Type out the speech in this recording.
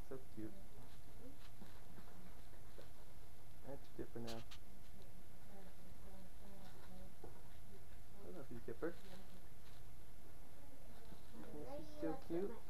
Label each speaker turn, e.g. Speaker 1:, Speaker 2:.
Speaker 1: So cute. That's Kipper now. I love you, Kipper. Isn't she still cute?